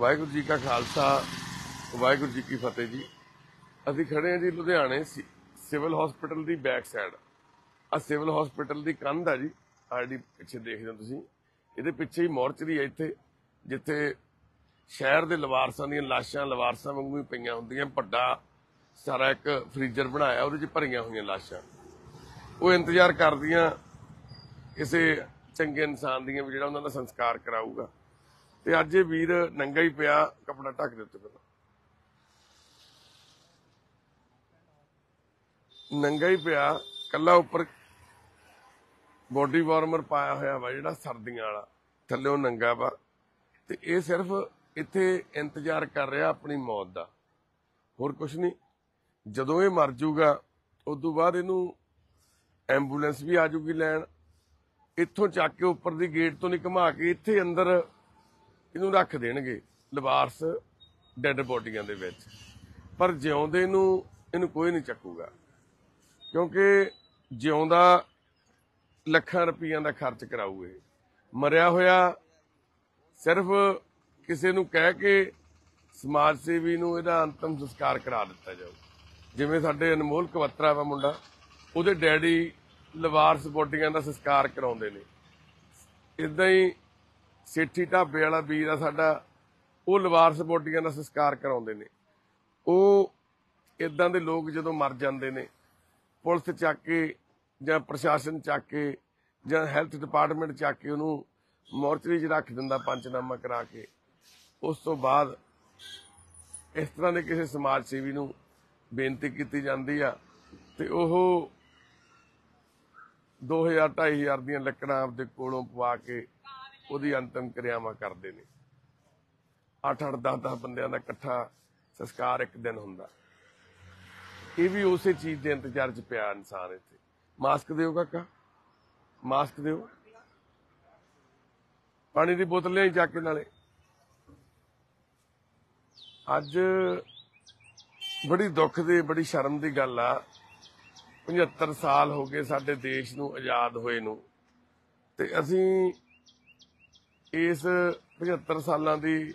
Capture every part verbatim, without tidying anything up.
ਵਾਹਿਗੁਰੂ जी का खालसा वाहिगुरू जी की फतेह जी। ਅਸੀਂ ਖੜੇ ਹਾਂ ਜੀ ਲੁਧਿਆਣੇ ਸਿਵਲ ਹਸਪੀਟਲ ਦੀ ਬੈਕ ਸਾਈਡ। ਆ ਸਿਵਲ ਹਸਪੀਟਲ ਦੀ ਕੰਧ ਆ ਜੀ, ਆ ਜਿਹੜੀ ਪਿੱਛੇ ਦੇਖਦੇ ਹੋ ਤੁਸੀਂ, ਇਹਦੇ ਪਿੱਛੇ ਹੀ ਮੋਰਚਰੀ ਹੈ ਇੱਥੇ, ਜਿੱਥੇ ਸ਼ਹਿਰ ਦੇ ਲਵਾਰਸਾਂ ਦੀਆਂ ਲਾਸ਼ਾਂ ਲਵਾਰਸਾਂ ਵਾਂਗੂ ਹੀ ਪਈਆਂ ਹੁੰਦੀਆਂ। ਵੱਡਾ ਸਾਰਾ ਇੱਕ ਫਰੀਜ਼ਰ ਬਣਾਇਆ, ਉਹਦੇ 'ਚ ਭਰੀਆਂ ਹੋਈਆਂ ਲਾਸ਼ਾਂ, ਉਹ ਇੰਤਜ਼ਾਰ ਕਰਦੀਆਂ ਕਿਸੇ ਚੰਗੇ ਇਨਸਾਨ ਦੀਆਂ ਵੀ ਜਿਹੜਾ ਉਹਨਾਂ ਦਾ ਸੰਸਕਾਰ ਕਰਾਊਗਾ। ਤੇ ਅੱਜ ਇਹ ਵੀਰ ਨੰਗਾ ਹੀ ਪਿਆ, ਕੱਪੜਾ ਢੱਕ ਦੇ ਉੱਤੇ, ਪਹਿਲਾਂ ਨੰਗਾ ਹੀ ਪਿਆ, ਕੱਲਾ ਉੱਪਰ ਬੋਡੀ ਵਾਰਮਰ ਪਾਇਆ ਹੋਇਆ ਵਾ ਜਿਹੜਾ ਸਰਦੀਆਂ ਵਾਲਾ, ਥੱਲੇ ਨੰਗਾ ਵਾ। ਤੇ ਇਹ ਸਿਰਫ ਇੱਥੇ ਇੰਤਜ਼ਾਰ ਕਰ ਰਿਹਾ ਆਪਣੀ ਮੌਤ ਦਾ, ਹੋਰ ਕੁਛ ਨਹੀਂ। ਜਦੋਂ ਇਹ ਮਰ ਜੂਗਾ ਉਦੋਂ ਬਾਅਦ ਇਹਨੂੰ ਐਂਬੂਲੈਂਸ ਵੀ ਆ ਜੂਗੀ ਲੈਣ, ਇੱਥੋਂ ਚੱਕ ਕੇ ਉੱਪਰ ਦੀ ਗੇਟ ਤੋਂ ਨਹੀਂ ਘੁਮਾ ਕੇ ਇੱਥੇ ਅੰਦਰ ਇਹਨੂੰ ਰੱਖ ਦੇਣਗੇ ਲਵਾਰਸ ਡੈੱਡ ਬੋਡੀਆਂ ਦੇ ਵਿੱਚ। ਪਰ ਜਿਉਂਦੇ ਨੂੰ ਇਹਨੂੰ ਕੋਈ ਨਹੀਂ ਚੱਕੂਗਾ, ਕਿਉਂਕਿ ਜਿਉਂਦਾ ਲੱਖਾਂ ਰੁਪਈਆਂ ਦਾ ਖਰਚ ਕਰਾਊ। ਇਹ ਮਰਿਆ ਹੋਇਆ ਸਿਰਫ ਕਿਸੇ ਨੂੰ ਕਹਿ ਕੇ ਸਮਾਜ ਸੇਵੀ ਨੂੰ ਇਹਦਾ ਅੰਤਮ ਸੰਸਕਾਰ ਕਰਾ ਦਿੱਤਾ ਜਾਊ। ਜਿਵੇਂ ਸਾਡੇ ਅਨਮੋਲ ਕਵਤਰਾ ਵਾ ਮੁੰਡਾ, ਉਹਦੇ ਡੈਡੀ ਲਵਾਰਸ ਬੋਡੀਆਂ ਦਾ ਸੰਸਕਾਰ ਕਰਾਉਂਦੇ ਨੇ। ਇਦਾਂ ਹੀ ਸੇਠੀ ਢਾਬੇ ਵਾਲਾ ਵੀਰ ਆ ਸਾਡਾ, ਉਹ ਲਵਾਰਸ ਬੋਡੀਆਂ ਦਾ ਸੰਸਕਾਰ ਕਰਾਉਂਦੇ ਨੇ। ਉਹ ਇਦਾਂ ਦੇ ਲੋਕ ਜਦੋਂ ਮਰ ਜਾਂਦੇ ਨੇ, ਪੁਲਿਸ ਚੱਕ ਕੇ ਜਾਂ ਪ੍ਰਸ਼ਾਸਨ ਚੱਕ ਕੇ ਜਾਂ ਹੈਲਥ ਡਿਪਾਰਟਮੈਂਟ ਚੱਕ ਕੇ ਉਹਨੂੰ ਮੋਰਚਰੀ 'ਚ ਰੱਖ ਦਿੰਦਾ ਪੰਚਨਾਮਾ ਕਰਾ ਕੇ। ਉਸ ਤੋਂ ਬਾਅਦ ਇਸ ਤਰ੍ਹਾਂ ਦੇ ਕਿਸੇ ਸਮਾਜ ਸੇਵੀ ਨੂੰ ਬੇਨਤੀ ਕੀਤੀ ਜਾਂਦੀ ਆ ਤੇ ਉਹ ਦੋ ਹਜ਼ਾਰ ਢਾਈ ਹਜ਼ਾਰ ਦੀਆਂ ਲੱਕੜਾਂ ਆਪਦੇ ਕੋਲੋਂ ਪਵਾ ਕੇ ਉਹਦੀ ਅੰਤਮ ਕਿਰਿਆਵਾਂ ਕਰਦੇ ਨੇ। ਅੱਠ ਅੱਠ ਦਸ ਦਸ ਬੰਦਿਆਂ ਦਾ ਇਕੱਠਾ ਸੰਸਕਾਰ ਇੱਕ ਦਿਨ ਹੁੰਦਾ। ਇਹ ਵੀ ਉਸੇ ਚੀਜ਼ ਦੇ ਇੰਤਜ਼ਾਰ 'ਚ ਪਿਆ ਇਨਸਾਨ ਇੱਥੇ। ਮਾਸਕ ਦਿਓ ਕਾਕਾ, ਮਾਸਕ ਦਿਓ, ਪਾਣੀ ਦੀ ਬੋਤਲ ਲਿਆਈ ਚੱਕ ਕੇ ਨਾਲੇ। ਅੱਜ ਬੜੀ ਦੁੱਖ ਦੀ ਬੜੀ ਸ਼ਰਮ ਦੀ ਗੱਲ ਆ, ਪਝੱਤਰ ਸਾਲ ਹੋ ਗਏ ਸਾਡੇ ਦੇਸ਼ ਨੂੰ ਆਜ਼ਾਦ ਹੋਏ ਨੂੰ, ਤੇ ਅਸੀਂ ਇਸ ਪਝੱਤਰ ਸਾਲਾਂ ਦੀ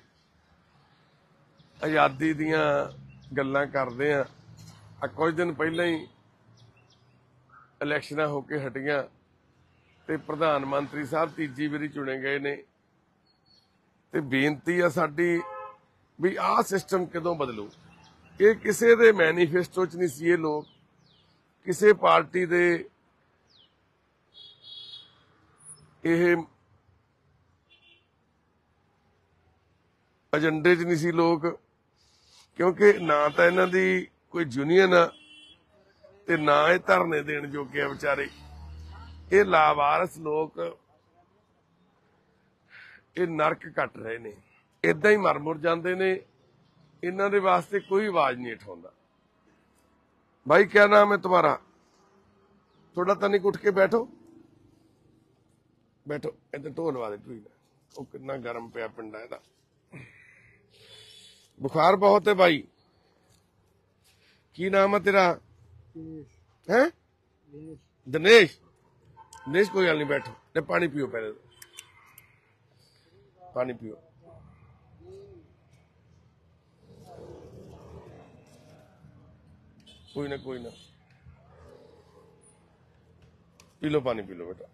ਆਜ਼ਾਦੀ ਦੀਆਂ ਗੱਲਾਂ ਕਰਦੇ ਆ। ਆ ਕੁਝ ਦਿਨ ਪਹਿਲਾਂ ਹੀ ਇਲੈਕਸ਼ਨਾਂ ਹੋ ਕੇ ਹਟੀਆਂ ਤੇ ਪ੍ਰਧਾਨ ਮੰਤਰੀ ਸਾਹਿਬ ਤੀਜੀ ਵਾਰੀ ਚੁਣੇ ਗਏ ਨੇ। ਤੇ ਬੇਨਤੀ ਆ ਸਾਡੀ ਵੀ ਆਹ ਸਿਸਟਮ ਕਦੋਂ ਬਦਲੂ। ਇਹ ਕਿਸੇ ਦੇ ਮੈਨੀਫੈਸਟੋ 'ਚ ਨਹੀਂ ਸੀ, ਇਹ ਲੋਕ ਕਿਸੇ ਪਾਰਟੀ ਦੇ ਇਹ ਏਜੰਡੇ 'ਚ ਨਹੀਂ ਸੀ ਲੋਕ, ਕਿਉਂਕਿ ਨਾ ਤਾਂ ਇਹਨਾਂ ਦੀ ਕੋਈ ਯੂਨੀਅਨ ਆ ਤੇ ਨਾ ਇਹ ਧਰਨੇ ਦੇਣ ਜੋਗੇ ਆ ਵਿਚਾਰੇ। ਇਹ ਲਾਵਾਰਸ ਲੋਕ ਇਹ ਨਰਕ ਕੱਟ ਰਹੇ ਨੇ, ਏਦਾਂ ਹੀ ਮਰ ਮੁਰ ਜਾਂਦੇ ਨੇ। ਇਹਨਾਂ ਦੇ ਵਾਸਤੇ ਕੋਈ ਆਵਾਜ਼ ਨਹੀਂ ਉਠਾਉਂਦਾ। भाई क्या नाम है तुम्हारा? थोड़ा तनिक उठ के बैठो, बैठो इधर ढोल वाले ढोई वो कितना गर्म पिया पिंडा है, बुखार बहुत है भाई। की नाम है तेरा? है दिनेश। दिनेश कोई गल नहीं, बैठो, ले पानी पियो, पहले पानी पियो। कोई ना कोई ना, पी लो पानी, पी लो बेटा।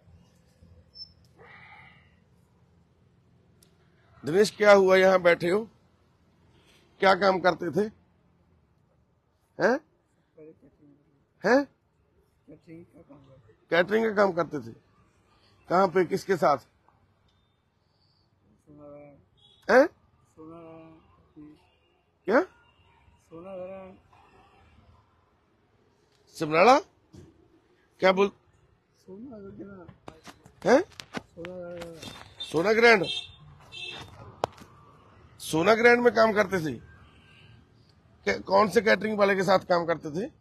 दिनेश क्या हुआ, यहां बैठे हो, क्या काम करते थे? हैं हैं कैटरिंग का काम करते थे। कहाँ पे, किसके साथ? हैं क्या? समराला क्या बोल? है सोना ग्रैंड। सोना ग्रैंड में काम करते थे। कौन से कैटरिंग वाले के साथ काम करते थे?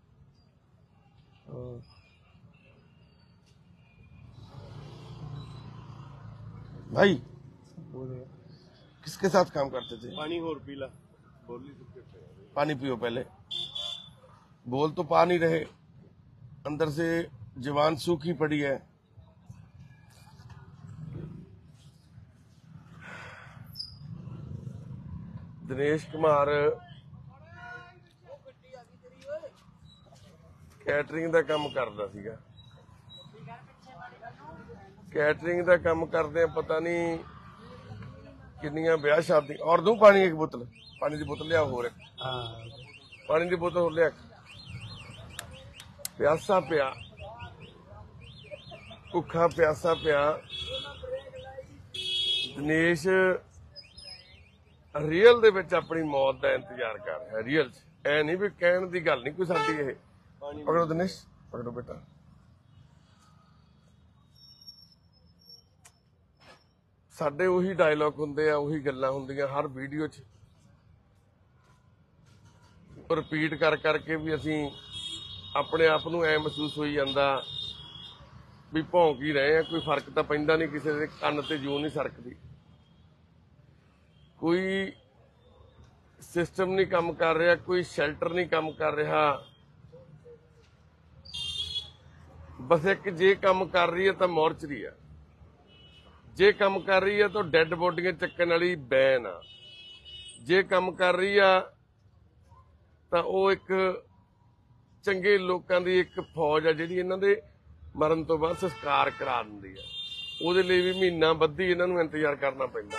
भाई किसके साथ काम करते थे? पानी और पीला, पानी पियो पहले, बोल तो पा नहीं रहे, अंदर से जवान सूखी पड़ी है। ਦਿਨੇਸ਼ ਕੁਮਾਰ ਕੈਟਰਿੰਗ ਦਾ ਕੰਮ ਕਰਦਾ ਸੀਗਾ। कैटरिंग का काम करते हैं, पता नहीं किन्नियां ब्याह शादी। और दूं पानी एक बोतल, पानी की बोतल लिया हो रहा, पानी की बोतल हो लिया। प्यासा पिया, भुखा प्यासा पिया। दिनेश रियल दे विच अपनी मौत का इंतजार कर रहा है। रियल ऐ नहीं भी कहण दी गल नहीं कोई साडी। ये पकड़ो दिनेश, पकड़ो बेटा। ਸਾਡੇ ਉਹੀ ਡਾਇਲੌਗ ਹੁੰਦੇ ਆ, ਉਹੀ ਗੱਲਾਂ ਹੁੰਦੀਆਂ ਹਰ ਵੀਡੀਓ 'ਚ, ਰਿਪੀਟ ਕਰ ਕਰਕੇ ਵੀ ਅਸੀਂ ਆਪਣੇ ਆਪ ਨੂੰ ਐ ਮਹਿਸੂਸ ਹੋਈ ਜਾਂਦਾ ਵੀ ਭੌਂਕ ਹੀ ਰਹੇ ਆ। ਕੋਈ ਫਰਕ ਤਾਂ ਪੈਂਦਾ ਨਹੀਂ, ਕਿਸੇ ਦੇ ਕੰਨ ਤੇ ਜੂੰ ਨਹੀਂ ਸਰਕਦੀ, ਕੋਈ ਸਿਸਟਮ ਨਹੀਂ ਕੰਮ ਕਰ ਰਿਹਾ, ਕੋਈ ਸ਼ੈਲਟਰ ਨਹੀਂ ਕੰਮ ਕਰ ਰਿਹਾ। ਬਸ ਇੱਕ ਜੇ ਕੰਮ ਕਰ ਰਹੀ ਹੈ ਤਾਂ ਮੋਰਚਰੀ ਆ, ਜੇ ਕੰਮ ਕਰ ਰਹੀ ਹੈ ਤਾਂ ਡੈਡ ਬੋਡੀਆਂ ਚੱਕਣ ਵਾਲੀ ਬੈਨ ਆ, ਜੇ ਕੰਮ ਕਰ ਰਹੀ ਆ ਤਾਂ ਉਹ ਇੱਕ ਚੰਗੇ ਲੋਕਾਂ ਦੀ ਇੱਕ ਫੌਜ ਆ ਜਿਹੜੀ ਇਹਨਾਂ ਦੇ ਮਰਨ ਤੋਂ ਬਾਅਦ ਸੰਸਕਾਰ ਕਰਾ ਦਿੰਦੀ ਆ। ਉਹਦੇ ਲਈ ਵੀ ਮਹੀਨਾ ਬੱਧੀ ਇਹਨਾਂ ਨੂੰ ਇੰਤਜ਼ਾਰ ਕਰਨਾ ਪੈਂਦਾ।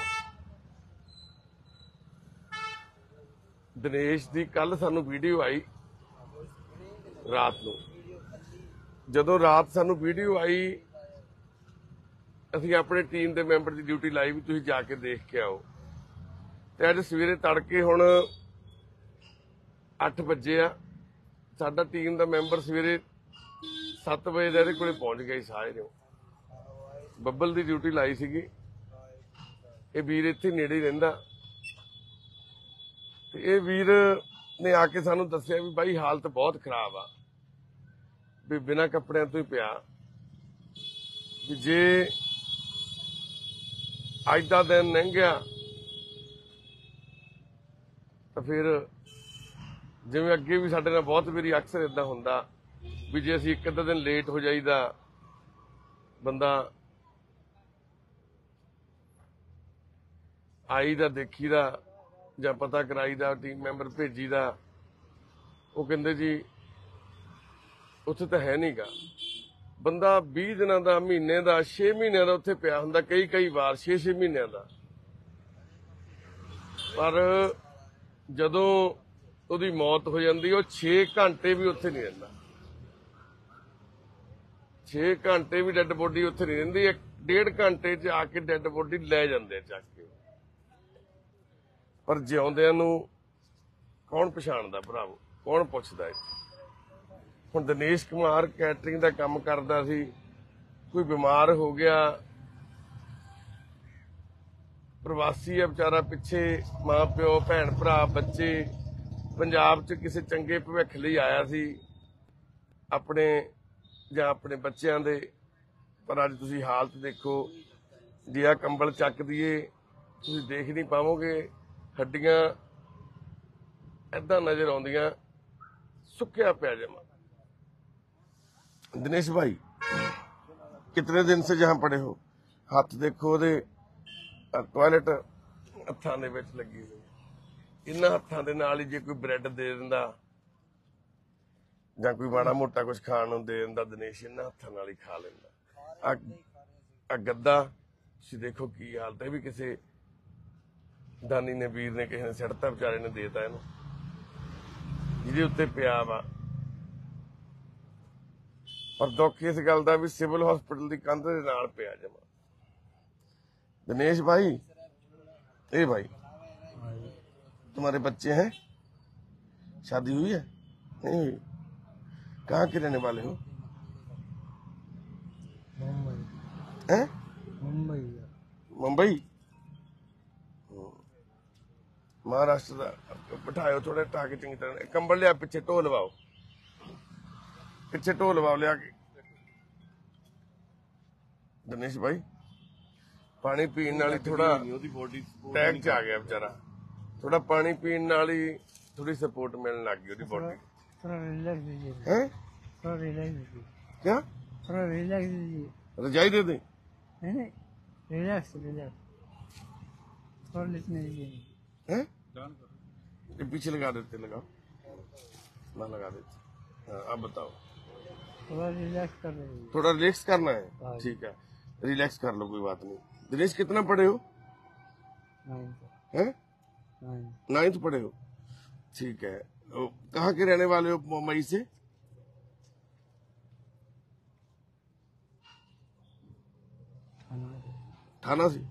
ਦਿਨੇਸ਼ ਦੀ ਕੱਲ ਸਾਨੂੰ ਵੀਡੀਓ ਆਈ ਰਾਤ ਨੂੰ, ਜਦੋਂ ਰਾਤ ਸਾਨੂੰ ਵੀਡੀਓ ਆਈ ਅਸੀਂ ਆਪਣੇ ਟੀਮ ਦੇ ਮੈਂਬਰ ਦੀ ਡਿਊਟੀ ਲਾਈ ਵੀ ਤੁਸੀਂ ਜਾ ਕੇ ਦੇਖ ਕੇ ਆਓ। ਤੇ ਅੱਜ ਸਵੇਰੇ ਤੜਕੇ ਹੁਣ ਅੱਠ ਵਜੇ ਆ, ਸਾਡਾ ਟੀਮ ਦਾ ਮੈਂਬਰ ਸਵੇਰੇ ਸੱਤ ਵਜੇ ਦਾ ਇਹਦੇ ਕੋਲੇ ਪਹੁੰਚ ਗਿਆ ਸੀ। ਸਾਰੇ ਨੂੰ ਬੱਬਲ ਦੀ ਡਿਊਟੀ ਲਾਈ ਸੀਗੀ। ਇਹ ਵੀਰ ਇੱਥੇ ਨੇੜੇ ਹੀ ਰਹਿੰਦਾ ਤੇ ਇਹ ਵੀਰ ਨੇ ਆ ਕੇ ਸਾਨੂੰ ਦੱਸਿਆ ਵੀ ਬਾਈ ਹਾਲਤ ਬਹੁਤ ਖਰਾਬ ਆ, ਵੀ ਬਿਨਾਂ ਕੱਪੜਿਆਂ ਤੋਂ ਹੀ ਪਿਆ, ਵੀ ਜੇ ਅੱਜ ਦਾ ਦਿਨ ਲੰਘ ਗਿਆ ਤਾਂ ਫਿਰ ਜਿਵੇਂ ਅੱਗੇ ਵੀ ਸਾਡੇ ਨਾਲ ਬਹੁਤ ਵਾਰੀ ਅਕਸਰ ਇਦਾਂ ਹੁੰਦਾ ਵੀ ਜੇ ਅਸੀਂ ਇੱਕ ਅੱਧਾ ਦਿਨ ਲੇਟ ਹੋ ਜਾਈਦਾ, ਬੰਦਾ ਆਈਦਾ ਦੇਖੀਦਾ ਜਾਂ ਪਤਾ ਕਰਾਈਦਾ, ਟੀਮ ਮੈਂਬਰ ਭੇਜੀਦਾ, ਉਹ ਕਹਿੰਦੇ ਜੀ ਉੱਥੇ ਤਾਂ ਹੈ ਨਹੀਂਗਾ। ਬੰਦਾ ਵੀਹ ਦਿਨਾਂ ਦਾ, ਮਹੀਨੇ ਦਾ, ਛੇ ਮਹੀਨਿਆਂ ਦਾ ਉੱਥੇ ਪਿਆ ਹੁੰਦਾ, ਕਈ ਕਈ ਵਾਰ ਛੇ ਛੇ ਮਹੀਨਿਆਂ ਦਾ। ਪਰ ਜਦੋਂ ਉਹਦੀ ਮੌਤ ਹੋ ਜਾਂਦੀ ਉਹ ਛੇ ਘੰਟੇ ਵੀ ਉੱਥੇ ਨਹੀਂ ਰਹਿੰਦਾ, ਛੇ ਘੰਟੇ ਵੀ ਡੈੱਡ ਬੋਡੀ ਉੱਥੇ ਨਹੀਂ ਰਹਿੰਦੀ। ਇੱਕ ਡੇਢ ਘੰਟੇ 'ਚ ਆ ਕੇ ਡੈੱਡ ਬੋਡੀ ਲੈ ਜਾਂਦੇ ਚੱਕ ਕੇ। ਪਰ ਜਿਉਂਦਿਆਂ ਨੂੰ ਕੌਣ ਪਛਾਣਦਾ ਭਰਾਵੋ, ਕੌਣ ਪੁੱਛਦਾ ਇੱਥੇ। ਹੁਣ ਦਿਨੇਸ਼ ਕੁਮਾਰ ਕੈਟਰਿੰਗ ਦਾ ਕੰਮ ਕਰਦਾ ਸੀ, ਕੋਈ ਬਿਮਾਰ ਹੋ ਗਿਆ, ਪ੍ਰਵਾਸੀ ਆ ਵਿਚਾਰਾ, ਪਿੱਛੇ ਮਾਂ ਪਿਓ, ਭੈਣ ਭਰਾ, ਬੱਚੇ, ਪੰਜਾਬ 'ਚ ਕਿਸੇ ਚੰਗੇ ਭਵਿੱਖ ਲਈ ਆਇਆ ਸੀ ਆਪਣੇ ਜਾਂ ਆਪਣੇ ਬੱਚਿਆਂ ਦੇ। ਪਰ ਅੱਜ ਤੁਸੀਂ ਹਾਲਤ ਦੇਖੋ, ਜੇ ਆ ਕੰਬਲ ਚੱਕ ਦਈਏ ਤੁਸੀਂ ਦੇਖ ਨਹੀਂ ਪਾਵੋਗੇ, ਹੱਡੀਆਂ ਏਦਾਂ ਨਜ਼ਰ ਆਉਂਦੀਆਂ, ਸੁੱਕਿਆ ਪਿਆ ਜਮਾ। दिनेश भाई कितने दिन से जहां पड़े हो? हाथ देखो दे टॉयलेट हत्थां दे विच लगी हुई। इन्हां हत्थां दे नाल ही जे कोई ब्रेड दे दिंदा जां कोई माड़ा मोटा कुछ खाण नूं दे दिंदा, दिनेश इन्हां हत्थां नाल ही खा लैंदा। आ गद्दा तुसीं देखो की हालत है, भी किसी दानी ने, वीर ने, किसी ने सिड़ता, बेचारे ने देता इहनूं, जिहदे उत्ते पिया वा। पर दुख इस गल का भी सिविल हॉस्पिटल की कंध दे नाल पिया जमा। दिनेश भाई, ए भाई, तुम्हारे बच्चे हैं? शादी हुई है? नहीं हुई? कहाँ के रहने वाले हो? हैं? मुंबई। मुंबई, महाराष्ट्र का। बिठाओ थोड़ा टाके चंगी तरह, कंबल लिया पिछे, ढो लवाओ पिछे, ढो लवाओ लिया के। दिनेश भाई पानी पीने वाली थोड़ा टैग च आ गया बेचारा, थोड़ा पानी पीने वाली थोड़ी सपोर्ट मिलने लग गई उसकी बॉडी। क्या रजाई दे दें? रिलैक्स रिलैक्स हैं? ये पीछे लगा देते, लगाओ ना, लगा देते। हाँ अब बताओ। थोड़ा रिलैक्स कर रहे हैं। थोड़ा रिलैक्स करना है, ठीक है रिलैक्स कर लो, कोई बात नहीं। दिनेश कितना पढ़े हो? हैं? नाइन्थ पढ़े हो, ठीक है। कहाँ के रहने वाले हो मई से? थाना से,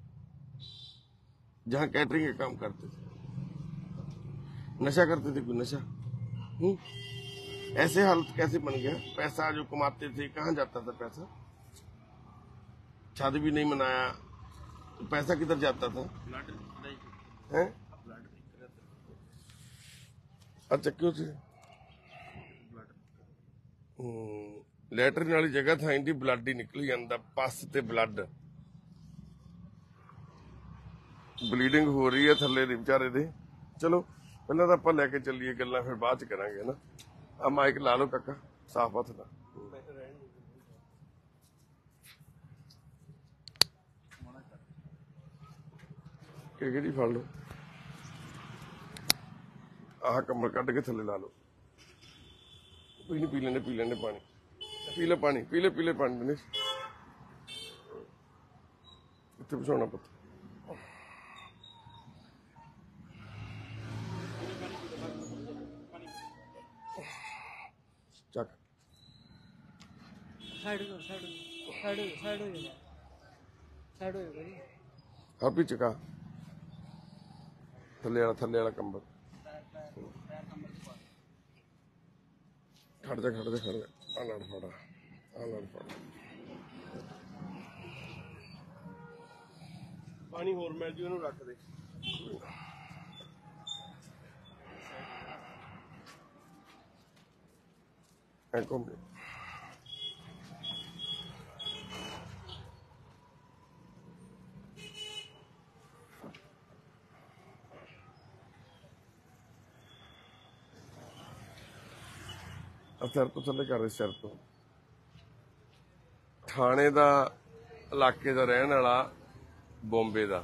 जहाँ कैटरिंग का काम करते थे। नशा करते थे, कोई नशा? हम्म, ऐसे हालत कैसे बन गया? पैसा जो कमाते थे कहाँ जाता था पैसा? शादी भी नहीं मनाया तो पैसा किधर जाता था? हैं? अच्छा क्यों थे? लैटरिन वाली जगह था, इंदी ब्लड ही निकली जाता, पस ते ब्लड, ब्लीडिंग हो रही है थले दे बेचारे दे। चलो पहले तो आप लैके चलिए गल्लां, फिर बाद च करांगे ना। आ माइक ला लो काका, साफ हथ ना। केड़ी फड़ लो, आह कमर कट के थले ला लो। कोई नहीं, पी लेने पी लेने पानी, पी ले पानी, पी ले पी ले पानी। दिनेश इतने बिछाना पुत, चक साइड हो साइड हो साइड हो साइड हो साइड हो भाई। हाँ पी चुका, थले वाला थले वाला कंबल। खड़ जा खड़ जा खड़ जा, आ लड़ फड़ा, आ लड़ फड़ा। पानी होर मिल जी, ਉਹਨੂੰ ਰੱਖ ਦੇ। ਐ ਘੁੰਮ ਲੈ। ਸਿਰ ਤੋਂ ਥੱਲੇ ਕਰ ਦੇ, ਸਿਰ ਤੋਂ। ਥਾਣੇ ਦਾ ਇਲਾਕੇ ਦਾ ਰਹਿਣ ਵਾਲਾ, ਬੰਬੇ ਦਾ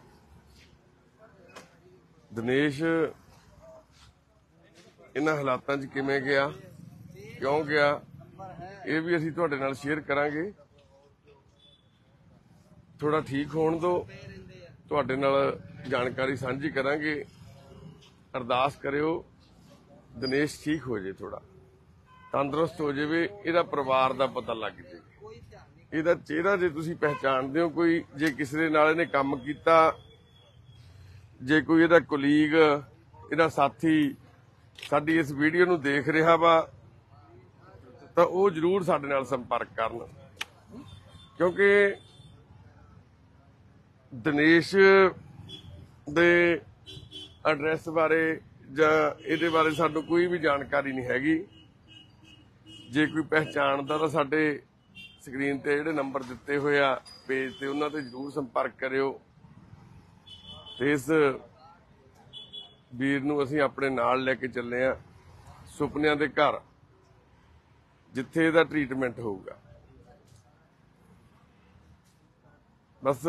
ਦਿਨੇਸ਼ ਇਹਨਾਂ ਹਾਲਾਤਾਂ 'ਚ ਕਿਵੇਂ ਗਿਆ, ਕਿਉਂ ਗਿਆ, ਇਹ ਵੀ ਅਸੀਂ ਤੁਹਾਡੇ ਨਾਲ ਸ਼ੇਅਰ ਕਰਾਂਗੇ। ਥੋੜਾ ਠੀਕ ਹੋਣ ਦਿਓ, ਤੁਹਾਡੇ ਨਾਲ ਜਾਣਕਾਰੀ ਸਾਂਝੀ ਕਰਾਂਗੇ। ਅਰਦਾਸ ਕਰਿਓ ਦਿਨੇਸ਼ ਠੀਕ ਹੋ ਜੇ, ਥੋੜਾ ਤੰਦਰੁਸਤ ਹੋ ਜਾਵੇ, ਇਹਦਾ ਪਰਿਵਾਰ ਦਾ ਪਤਾ ਲੱਗ ਜੇ, ਇਹਦਾ ਚਿਹਰਾ ਜੇ ਤੁਸੀਂ ਪਹਿਚਾਣਦੇ ਹੋ ਕੋਈ, ਜੇ ਕਿਸੇ ਦੇ ਨਾਲ ਇਹਨੇ ਕੰਮ ਕੀਤਾ, ਜੇ ਕੋਈ ਇਹਦਾ ਕੁਲੀਗ, ਇਹਦਾ ਸਾਥੀ ਸਾਡੀ ਇਸ ਵੀਡੀਓ ਨੂੰ ਦੇਖ ਰਿਹਾ ਵਾ, ਤਾਂ ਉਹ ਜ਼ਰੂਰ ਸਾਡੇ ਨਾਲ ਸੰਪਰਕ ਕਰਨ, ਕਿਉਂਕਿ ਦਿਨੇਸ਼ ਦੇ ਐਡਰੈਸ ਬਾਰੇ ਜਾਂ ਇਹਦੇ ਬਾਰੇ ਸਾਨੂੰ ਕੋਈ ਵੀ ਜਾਣਕਾਰੀ ਨਹੀਂ ਹੈਗੀ। ਜੇ ਕੋਈ ਪਹਿਚਾਣਦਾ ਤਾਂ ਸਾਡੇ ਸਕਰੀਨ ਤੇ ਜਿਹੜੇ ਨੰਬਰ ਦਿੱਤੇ ਹੋਏ ਆ ਪੇਜ ਤੇ, ਉਹਨਾਂ ਤੇ ਜ਼ਰੂਰ ਸੰਪਰਕ ਕਰਿਓ। ਤੇ ਇਸ ਵੀਰ ਨੂੰ ਅਸੀਂ ਆਪਣੇ ਨਾਲ ਲੈ ਕੇ ਚੱਲੇ ਆ ਸੁਪਨਿਆਂ ਦੇ ਘਰ, ਜਿੱਥੇ ਇਹਦਾ ਟ੍ਰੀਟਮੈਂਟ ਹੋਊਗਾ। ਬਸ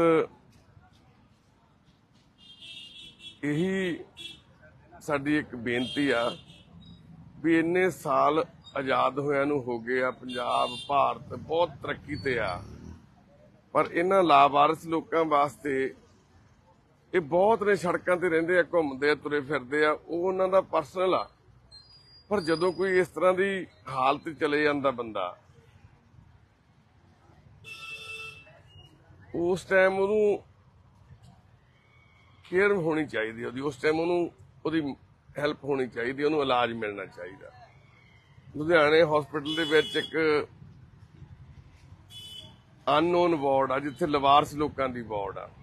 ਇਹੀ ਸਾਡੀ ਇੱਕ ਬੇਨਤੀ ਆ ਵੀ ਇੰਨੇ ਸਾਲ ਆਜ਼ਾਦ ਹੋਇਆਂ ਨੂੰ ਹੋ ਗਏ ਆ, ਪੰਜਾਬ ਭਾਰਤ ਬਹੁਤ ਤਰੱਕੀ ਤੇ ਆ, ਪਰ ਇਹਨਾਂ ਲਾਵਾਰਿਸ ਲੋਕਾਂ ਵਾਸਤੇ ਇਹ ਬਹੁਤ ਨੇ, ਸੜਕਾਂ ਤੇ ਰਹਿੰਦੇ ਆ, ਘੁੰਮਦੇ ਆ, ਤੁਰੇ ਫਿਰਦੇ ਆ, ਉਹ ਉਹਨਾਂ ਦਾ ਪਰਸਨਲ ਆ। ਪਰ ਜਦੋਂ ਕੋਈ ਇਸ ਤਰ੍ਹਾਂ ਦੀ ਹਾਲਤ ਚਲੇ ਜਾਂਦਾ ਬੰਦਾ, ਉਸ ਟਾਈਮ ਉਹਨੂੰ ਕੇਅਰ ਹੋਣੀ ਚਾਹੀਦੀ, ਉਹਦੀ ਉਸ ਟਾਈਮ ਉਹਨੂੰ ਉਹਦੀ ਹੈਲਪ ਹੋਣੀ ਚਾਹੀਦੀ, ਉਹਨੂੰ ਇਲਾਜ ਮਿਲਣਾ ਚਾਹੀਦਾ। ਲੁਧਿਆਣੇ ਹਸਪੀਟਲ ਦੇ ਵਿੱਚ ਇੱਕ ਅਨਨੋਨ ਵਾਰਡ ਆ, ਜਿੱਥੇ ਲਵਾਰਸ ਲੋਕਾਂ ਦੀ ਵਾਰਡ ਆ।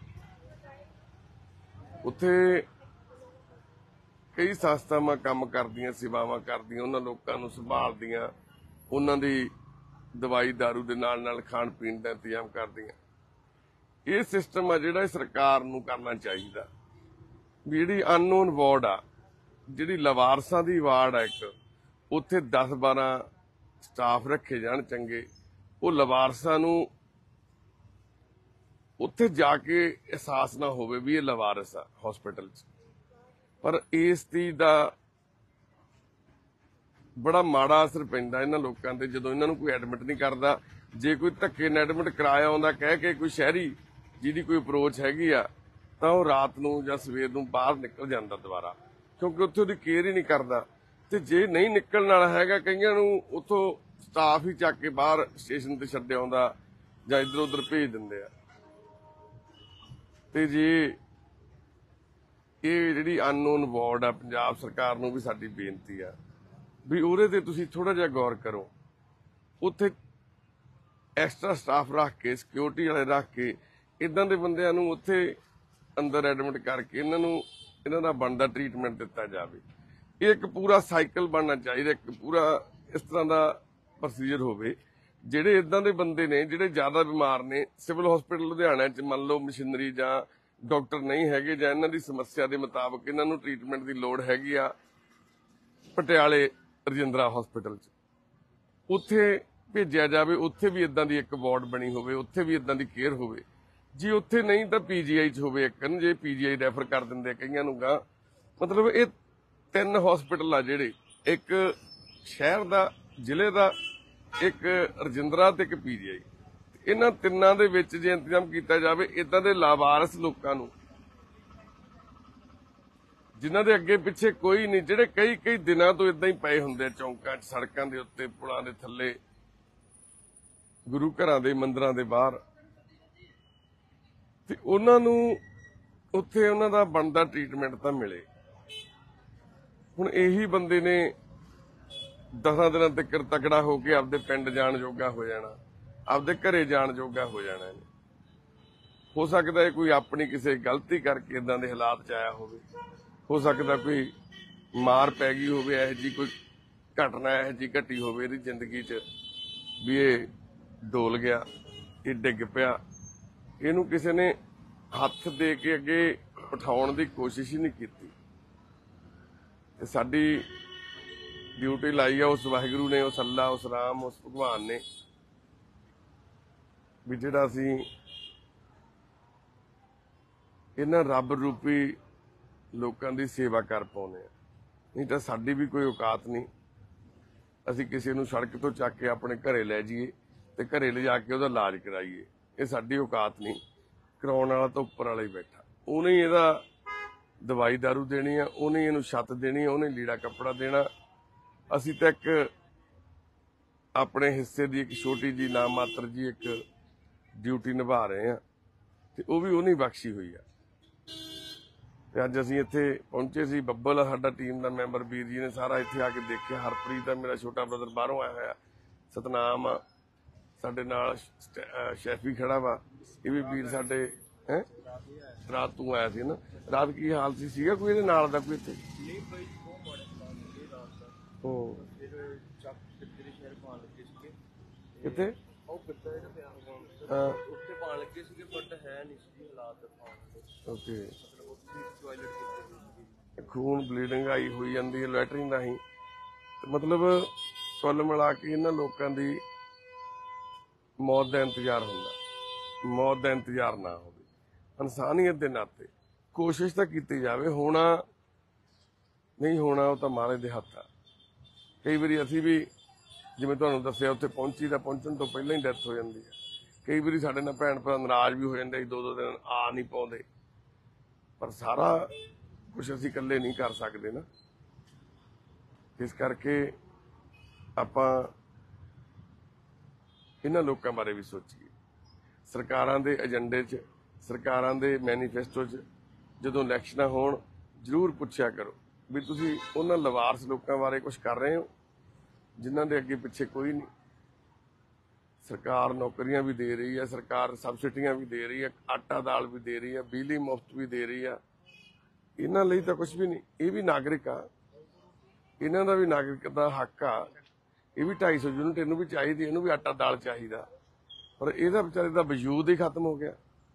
ਉੱਥੇ ਕਈ ਸੰਸਥਾਵਾਂ ਕੰਮ ਕਰਦੀਆਂ, ਸੇਵਾਵਾਂ ਕਰਦੀਆਂ, ਉਹਨਾਂ ਲੋਕਾਂ ਨੂੰ ਸੰਭਾਲਦੀਆਂ, ਉਹਨਾਂ ਦੀ ਦਵਾਈ ਦਾਰੂ ਦੇ ਨਾਲ ਨਾਲ ਖਾਣ ਪੀਣ ਦਾ ਇੰਤਜ਼ਾਮ ਕਰਦੀਆਂ। ਇਹ ਸਿਸਟਮ ਆ ਜਿਹੜਾ ਸਰਕਾਰ ਨੂੰ ਕਰਨਾ ਚਾਹੀਦਾ ਵੀ ਜਿਹੜੀ ਅਨਨੋਨ ਵਾਰਡ ਆ, ਜਿਹੜੀ ਲਵਾਰਸਾਂ ਦੀ ਵਾਰਡ ਆ ਇੱਕ, ਉੱਥੇ ਦਸ ਬਾਰਾਂ ਸਟਾਫ ਰੱਖੇ ਜਾਣ ਚੰਗੇ। ਉਹ ਲਵਾਰਸਾਂ ਨੂੰ ਉੱਥੇ ਜਾ ਕੇ ਅਹਿਸਾਸ ਨਾ ਹੋਵੇ ਵੀ ਇਹ ਲਵਾਰਸ ਆ ਹਸਪੀਟਲ 'ਚ। ਪਰ ਇਸ ਚੀਜ਼ ਦਾ ਬੜਾ ਮਾੜਾ ਅਸਰ ਪੈਂਦਾ ਇਹਨਾਂ ਲੋਕਾਂ ਤੇ ਜਦੋਂ ਇਹਨਾਂ ਨੂੰ ਕੋਈ ਐਡਮਿਟ ਨਹੀਂ ਕਰਦਾ। ਜੇ ਕੋਈ ਧੱਕੇ ਨਾਲ ਐਡਮਿਟ ਕਰਾਇਆ ਆਉਂਦਾ ਕਹਿ ਕੇ ਕੋਈ ਸ਼ਹਿਰੀ ਜਿਹਦੀ ਕੋਈ ਅਪਰੋਚ ਹੈਗੀ ਆ ਤਾਂ ਉਹ ਰਾਤ ਨੂੰ ਜਾਂ ਸਵੇਰ ਨੂੰ ਬਾਹਰ ਨਿਕਲ ਜਾਂਦਾ ਦੁਬਾਰਾ, ਕਿਉਂਕਿ ਉੱਥੇ ਉਹਦੀ ਕੇਅਰ ਹੀ ਨਹੀਂ ਕਰਦਾ। ਤੇ ਜੇ ਨਹੀਂ ਨਿਕਲਣ ਵਾਲਾ ਹੈਗਾ, ਕਈਆਂ ਨੂੰ ਉੱਥੋਂ ਸਟਾਫ ਹੀ ਚੱਕ ਕੇ ਬਾਹਰ ਸਟੇਸ਼ਨ ਤੇ ਛੱਡ ਆਉਂਦਾ ਜਾਂ ਇੱਧਰ ਉੱਧਰ ਭੇਜ ਦਿੰਦੇ ਆ। ਤੇ ਜੇ ਇਹ ਜਿਹੜੀ ਅਨਨੋਨ ਵਾਰਡ ਆ, ਪੰਜਾਬ ਸਰਕਾਰ ਨੂੰ ਵੀ ਸਾਡੀ ਬੇਨਤੀ ਆ ਵੀ ਉਹਦੇ ਤੇ ਤੁਸੀਂ ਥੋੜਾ ਜਿਹਾ ਗੌਰ ਕਰੋ। ਉੱਥੇ ਐਕਸਟਰਾ ਸਟਾਫ ਰੱਖ ਕੇ, ਸਿਕਿਉਰਿਟੀ ਵਾਲੇ ਰੱਖ ਕੇ ਇਦਾਂ ਦੇ ਬੰਦਿਆਂ ਨੂੰ ਉੱਥੇ ਅੰਦਰ ਐਡਮਿਟ ਕਰਕੇ ਇਹਨਾਂ ਨੂੰ ਇਹਨਾਂ ਦਾ ਬਣਦਾ ਟ੍ਰੀਟਮੈਂਟ ਦਿੱਤਾ ਜਾਵੇ। ਇਹ ਇੱਕ ਪੂਰਾ ਸਾਈਕਲ ਬਣਨਾ ਚਾਹੀਦਾ, ਇੱਕ ਪੂਰਾ ਇਸ ਤਰ੍ਹਾਂ ਦਾ ਪ੍ਰੋਸੀਜਰ ਹੋਵੇ। ਜਿਹੜੇ ਇਦਾਂ ਦੇ ਬੰਦੇ ਨੇ ਜਿਹੜੇ ਜ਼ਿਆਦਾ ਬਿਮਾਰ ਨੇ, ਸਿਵਲ ਹਸਪੀਟਲ ਲੁਧਿਆਣਾ 'ਚ ਮੰਨ ਲਓ ਮਸ਼ੀਨਰੀ ਜਾਂ ਡਾਕਟਰ ਨਹੀਂ ਹੈਗੇ ਜਾਂ ਇਹਨਾਂ ਦੀ ਸਮੱਸਿਆ ਦੇ ਮੁਤਾਬਕ ਇਹਨਾਂ ਨੂੰ ਟ੍ਰੀਟਮੈਂਟ ਦੀ ਲੋੜ ਹੈਗੀ ਆ, ਪਟਿਆਲੇ ਰਜਿੰਦਰਾ ਹਸਪੀਟਲ 'ਚ ਉੱਥੇ ਭੇਜਿਆ ਜਾਵੇ। ਉੱਥੇ ਵੀ ਇਦਾਂ ਦੀ ਇੱਕ ਵਾਰਡ ਬਣੀ ਹੋਵੇ, ਉੱਥੇ ਵੀ ਇਦਾਂ ਦੀ ਕੇਅਰ ਹੋਵੇ। ਜੀ ਉੱਥੇ ਨਹੀਂ ਤਾਂ ਪੀਜੀਆਈ 'ਚ ਹੋਵੇ ਇੱਕ, ਜੇ ਪੀਜੀਆਈ ਰੈਫਰ ਕਰ ਦਿੰਦੇ ਕਈਆਂ ਨੂੰ ਗਾ। ਮਤਲਬ ਇਹ ਤਿੰਨ ਹਸਪੀਟਲ ਆ ਜਿਹੜੇ, ਇੱਕ ਸ਼ਹਿਰ ਦਾ, ਜ਼ਿਲ੍ਹੇ ਦਾ, ਇੱਕ ਰਜਿੰਦਰਾ ਤੇ ਇੱਕ ਪੀਜੀਆਈ। ਇਹਨਾਂ ਤਿੰਨਾਂ ਦੇ ਵਿੱਚ ਜੇ ਇੰਤਜ਼ਾਮ ਕੀਤਾ ਜਾਵੇ ਇਦਾਂ ਦੇ ਲਾਵਾਰਸ ਲੋਕਾਂ ਨੂੰ ਜਿਨ੍ਹਾਂ ਦੇ ਅੱਗੇ ਪਿੱਛੇ ਕੋਈ ਨਹੀਂ, ਜਿਹੜੇ ਕਈ ਕਈ ਦਿਨਾਂ ਤੋਂ ਇਦਾਂ ਹੀ ਪਏ ਹੁੰਦੇ ਚੌਂਕਾਂ 'ਚ, ਸੜਕਾਂ ਦੇ ਉੱਤੇ, ਪੁਲਾਂ ਦੇ ਥੱਲੇ, ਗੁਰੂ ਘਰਾਂ ਦੇ ਮੰਦਿਰਾਂ ਦੇ ਬਾਹਰ, ਤੇ ਉਹਨਾਂ ਨੂੰ ਉੱਥੇ ਉਹਨਾਂ ਦਾ ਬਣਦਾ ਟ੍ਰੀਟਮੈਂਟ ਤਾਂ ਮਿਲੇ। ਹੁਣ ਇਹੀ ਬੰਦੇ ਨੇ ਦਸਾਂ ਦਿਨਾਂ ਤੱਕ ਤਕੜਾ ਹੋ ਕੇ ਆਪਦੇ ਪਿੰਡ ਜਾਣ ਜੋਗਾ ਹੋ ਜਾਣਾ, ਆਪਦੇ ਘਰੇ ਜਾਣ ਜੋਗਾ ਹੋ ਜਾਣਾ। ਹੋ ਸਕਦਾ ਹੈ ਕੋਈ ਆਪਣੀ ਕਿਸੇ ਗਲਤੀ ਕਰਕੇ ਇਦਾਂ ਦੇ ਹਾਲਾਤ 'ਚ ਆਇਆ ਹੋਵੇ, ਹੋ ਸਕਦਾ ਕੋਈ ਮਾਰ ਪੈ ਗਈ ਹੋਵੇ, ਇਹੋ ਜਿਹੀ ਕੋਈ ਘਟਨਾ ਇਹੋ ਜਿਹੀ ਘਟੀ ਹੋਵੇ ਇਹਦੀ ਜ਼ਿੰਦਗੀ 'ਚ ਵੀ ਇਹ ਡੋਲ ਗਿਆ, ਇਹ ਡਿੱਗ ਪਿਆ, ਇਹਨੂੰ ਕਿਸੇ ਨੇ ਹੱਥ ਦੇ ਕੇ ਅੱਗੇ ਉਠਾਉਣ ਦੀ ਕੋਸ਼ਿਸ਼ ਹੀ ਨਹੀਂ ਕੀਤੀ। ਤੇ ਸਾਡੀ ਡਿਊਟੀ ਲਾਈ ਆ ਉਸ ਵਾਹਿਗੁਰੂ ਨੇ, ਉਸ ਅੱਲਾ, ਉਸ ਰਾਮ, ਉਸ ਭਗਵਾਨ ਨੇ ਵੀ ਜਿਹੜਾ ਅਸੀਂ ਇਹਨਾਂ ਰੱਬ ਰੂਪੀ ਲੋਕਾਂ ਦੀ ਸੇਵਾ ਕਰ ਪਾਉਂਦੇ ਆ। ਨਹੀਂ ਤਾਂ ਸਾਡੀ ਵੀ ਕੋਈ ਔਕਾਤ ਨਹੀਂ ਅਸੀਂ ਕਿਸੇ ਨੂੰ ਸੜਕ ਤੋਂ ਚੱਕ ਕੇ ਆਪਣੇ ਘਰੇ ਲੈ ਜਾਈਏ ਤੇ ਘਰੇ ਲਿਜਾ ਕੇ ਉਹਦਾ ਇਲਾਜ ਕਰਾਈਏ। ਇਹ ਸਾਡੀ ਔਕਾਤ ਨਹੀਂ। ਕਰਾਉਣ ਵਾਲਾ ਤਾਂ ਉੱਪਰ ਵਾਲਾ ਹੀ ਬੈਠਾ, ਉਹਨੇ ਹੀ ਇਹਦਾ ਦਵਾਈ ਦਾਰੂ ਦੇਣੀ ਆ, ਉਹਨੇ ਇਹਨੂੰ ਛੱਤ ਦੇਣੀ ਆ, ਉਹਨੇ ਲੀੜਾ ਕੱਪੜਾ ਦੇਣਾ। ਅਸੀਂ ਤਾਂ ਇੱਕ ਆਪਣੇ ਹਿੱਸੇ ਦੀ ਇੱਕ ਛੋਟੀ ਜੀ ਨਾ ਮਾਤਰ ਜੀ ਇੱਕ ਡਿਊਟੀ ਨਿਭਾ ਰਹੇ ਆ, ਤੇ ਉਹ ਵੀ ਉਹਨੇ ਬਖਸ਼ੀ ਹੋਈ ਆ। ਤੇ ਅੱਜ ਅਸੀਂ ਇੱਥੇ ਪਹੁੰਚੇ ਸੀ, ਬੱਬਲ ਆ ਸਾਡਾ ਟੀਮ ਦਾ ਮੈਂਬਰ, ਵੀਰ ਜੀ ਨੇ ਸਾਰਾ ਇੱਥੇ ਆ ਕੇ ਦੇਖਿਆ। ਹਰਪ੍ਰੀਤ ਦਾ ਮੇਰਾ ਛੋਟਾ ਬ੍ਰਦਰ ਬਾਹਰੋਂ ਆਇਆ ਹੋਇਆ, ਸਤਨਾਮ ਆ ਸਾਡੇ ਨਾਲ, ਸ਼ੈਫੀ ਖੜਾ ਵਾ, ਇਹ ਵੀ ਵੀਰ ਸਾਡੇ। ਹੈ ਰਾਤ ਤੂੰ ਆਇਆ ਸੀ ਨਾ, ਰਾਤ ਕੀ ਹਾਲ ਸੀ? ਸੀਗਾ ਕੋਈ ਇਹਦੇ ਨਾਲ ਦਾ ਕੋਈ ਇੱਥੇ? ਕਿੱਥੇ? ਓਕੇ, ਖੂਨ ਬਲੀਡਿੰਗ ਆਈ ਹੋਈ ਜਾਂਦੀ ਹੈ ਲੈਟਰਿਨ ਰਾਹੀਂ। ਮਤਲਬ ਕੁੱਲ ਮਿਲਾ ਕੇ ਇਹਨਾਂ ਲੋਕਾਂ ਦੀ ਮੌਤ ਦਾ ਇੰਤਜ਼ਾਰ ਹੁੰਦਾ, ਮੌਤ ਦਾ ਇੰਤਜ਼ਾਰ ਨਾ ਹੋਵੇ। ਇਨਸਾਨੀਅਤ ਦੇ ਨਾਤੇ ਕੋਸ਼ਿਸ਼ ਤਾਂ ਕੀਤੀ ਜਾਵੇ। ਹੋਣਾ ਨਹੀਂ ਹੋਣਾ ਉਹ ਤਾਂ ਮਹਾਰਾਜ ਦੇ ਹੱਥ ਆ। ਕਈ ਵਾਰੀ ਅਸੀਂ ਵੀ ਜਿਵੇਂ ਤੁਹਾਨੂੰ ਦੱਸਿਆ ਉੱਥੇ ਪਹੁੰਚੀ ਤਾਂ ਪਹੁੰਚਣ ਤੋਂ ਪਹਿਲਾਂ ਹੀ ਡੈਥ ਹੋ ਜਾਂਦੀ ਹੈ। ਕਈ ਵਾਰੀ ਸਾਡੇ ਨਾਲ ਭੈਣ ਭਰਾ ਨਾਰਾਜ਼ ਵੀ ਹੋ ਜਾਂਦੇ, ਦੋ ਦੋ ਦਿਨ ਆ ਨਹੀਂ ਪਾਉਂਦੇ। ਪਰ ਸਾਰਾ ਕੁਛ ਅਸੀਂ ਇਕੱਲੇ ਨਹੀਂ ਕਰ ਸਕਦੇ ਨਾ, ਇਸ ਕਰਕੇ ਆਪਾਂ ਇਹਨਾਂ ਲੋਕਾਂ ਬਾਰੇ ਵੀ ਸੋਚੀਏ। ਸਰਕਾਰਾਂ ਦੇ ਏਜੰਡੇ 'ਚ, ਸਰਕਾਰਾਂ ਦੇ ਮੈਨੀਫੈਸਟੋ 'ਚ ਜਦੋਂ ਇਲੈਕਸ਼ਨਾਂ ਹੋਣ ਜ਼ਰੂਰ ਪੁੱਛਿਆ ਕਰੋ ਵੀ ਤੁਸੀਂ ਉਹਨਾਂ ਲਵਾਰਸ ਲੋਕਾਂ ਬਾਰੇ ਕੁਝ ਕਰ ਰਹੇ ਹੋ ਜਿਨ੍ਹਾਂ ਦੇ ਅੱਗੇ ਪਿੱਛੇ ਕੋਈ ਨਹੀਂ। ਸਰਕਾਰ ਨੌਕਰੀਆਂ ਵੀ ਦੇ ਰਹੀ ਹੈ, ਸਰਕਾਰ ਸਬਸਿਡੀਆਂ ਵੀ ਦੇ ਰਹੀ ਹੈ, ਆਟਾ ਦਾਲ ਵੀ ਦੇ ਰਹੀ ਹੈ, ਬਿਜਲੀ ਮੁਫਤ ਵੀ ਦੇ ਰਹੀ ਆ। ਇਹਨਾਂ ਲਈ ਤਾਂ ਕੁਝ ਵੀ ਨਹੀਂ। ਇਹ ਵੀ ਨਾਗਰਿਕ ਆ, ਇਹਨਾਂ ਦਾ ਵੀ ਨਾਗਰਿਕ ਦਾ ਹੱਕ ਆ। ਇਹ ਵੀ ਢਾਈ ਸੌ ਯੂਨਿਟ ਇਹਨੂੰ ਵੀ ਚਾਹੀਦੀ, ਇਹਨੂੰ ਵੀ ਆਟਾ ਦਾਲ ਚਾਹੀਦਾ, ਪਰ ਇਹਦਾ ਵਿਚਾਰੇ ਦਾ ਵਜੂਦ ਹੀ ਖਤਮ ਹੋ ਗਿਆ।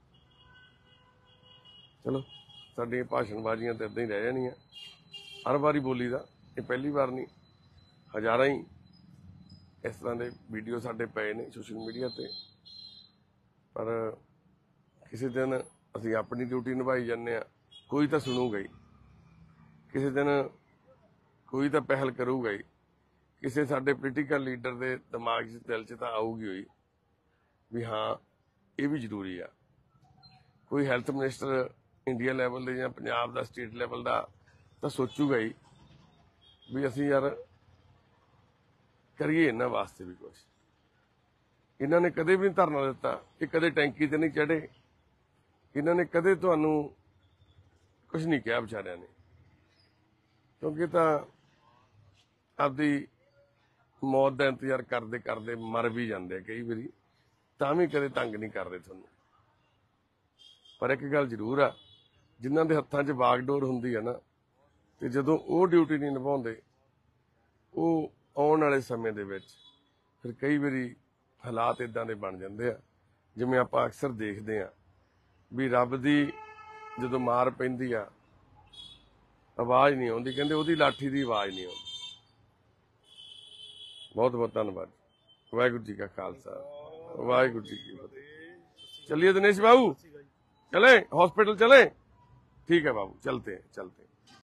ਚਲੋ ਸਾਡੀਆਂ ਭਾਸ਼ਣਬਾਜ਼ੀਆਂ ਤਾਂ ਏਦਾਂ ਹੀ ਰਹਿ ਜਾਣੀਆਂ, ਹਰ ਵਾਰੀ ਬੋਲੀ ਦਾ। ਇਹ ਪਹਿਲੀ ਵਾਰ ਨਹੀਂ, ਹਜ਼ਾਰਾਂ ਹੀ ਇਸ ਤਰ੍ਹਾਂ ਦੇ ਵੀਡੀਓ ਸਾਡੇ ਪਏ ਨੇ ਸੋਸ਼ਲ ਮੀਡੀਆ ਤੇ। ਪਰ ਕਿਸੇ ਦਿਨ ਅਸੀਂ ਆਪਣੀ ਡਿਊਟੀ ਨਿਭਾਈ ਜਾਂਦੇ ਹਾਂ, ਕੋਈ ਤਾਂ ਸੁਣੂਗਾ ਹੀ। ਕਿਸੇ ਦਿਨ ਕੋਈ ਤਾਂ ਪਹਿਲ ਕਰੂਗਾ ਹੀ, ਕਿਸੇ ਸਾਡੇ ਪੋਲੀਟੀਕਲ ਲੀਡਰ ਦੇ ਦਿਮਾਗ 'ਚ ਦਿਲ 'ਚ ਤਾਂ ਆਊਗੀ ਹੋਈ ਵੀ ਹਾਂ ਇਹ ਵੀ ਜ਼ਰੂਰੀ ਆ। ਕੋਈ ਹੈਲਥ ਮਿਨਿਸਟਰ ਇੰਡੀਆ ਲੈਵਲ ਦੇ ਜਾਂ ਪੰਜਾਬ ਦਾ ਸਟੇਟ ਲੈਵਲ ਦਾ ਤਾਂ ਸੋਚੂਗਾ ਹੀ ਵੀ ਅਸੀਂ ਯਾਰ ਕਰੀਏ ਇਹਨਾਂ ਵਾਸਤੇ ਵੀ ਕੁਛ। ਇਹਨਾਂ ਨੇ ਕਦੇ ਵੀ ਨਹੀਂ ਧਰਨਾ ਦਿੱਤਾ, ਇਹ ਕਦੇ ਟੈਂਕੀ ਤੇ ਨਹੀਂ ਚੜੇ, ਇਹਨਾਂ ਨੇ ਕਦੇ ਤੁਹਾਨੂੰ ਕੁਛ ਨਹੀਂ ਕਿਹਾ ਵਿਚਾਰਿਆਂ ਨੇ, ਕਿਉਂਕਿ ਤਾਂ ਆਪਦੀ ਮੌਤ ਦਾ ਇੰਤਜ਼ਾਰ ਕਰਦੇ ਕਰਦੇ ਮਰ ਵੀ ਜਾਂਦੇ ਆ ਕਈ ਵਾਰੀ, ਤਾਂ ਵੀ ਕਦੇ ਤੰਗ ਨਹੀਂ ਕਰਦੇ ਤੁਹਾਨੂੰ। ਪਰ ਇੱਕ ਗੱਲ ਜ਼ਰੂਰ ਆ, ਜਿਨ੍ਹਾਂ ਦੇ ਹੱਥਾਂ 'ਚ ਬਾਗਡੋਰ ਹੁੰਦੀ ਆ ਨਾ, ਤੇ ਜਦੋਂ ਉਹ ਡਿਊਟੀ ਨਹੀਂ ਨਿਭਾਉਂਦੇ, ਉਹ ਆਉਣ ਵਾਲੇ ਸਮੇਂ ਦੇ ਵਿੱਚ ਫਿਰ ਕਈ ਵਾਰੀ ਹਾਲਾਤ ਇਦਾਂ ਦੇ ਬਣ ਜਾਂਦੇ ਆ ਜਿਵੇਂ ਆਪਾਂ ਅਕਸਰ ਦੇਖਦੇ ਆ ਵੀ ਰੱਬ ਦੀ ਜਦੋਂ ਮਾਰ ਪੈਂਦੀ ਆ ਆਵਾਜ਼ ਨਹੀਂ ਆਉਂਦੀ, ਕਹਿੰਦੇ ਉਹਦੀ ਲਾਠੀ ਦੀ ਆਵਾਜ਼ ਨਹੀਂ ਆਉਂਦੀ। ਬਹੁਤ ਬਹੁਤ ਧੰਨਵਾਦ। ਵਾਹਿਗੁਰੂ ਜੀ ਕਾ ਖਾਲਸਾ, ਵਾਹਿਗੁਰੂ ਜੀ ਕੀ फतेह। चलिए दिनेश बाबू, चले हॉस्पिटल चले? ठीक है बाबू, चलते हैं चलते हैं।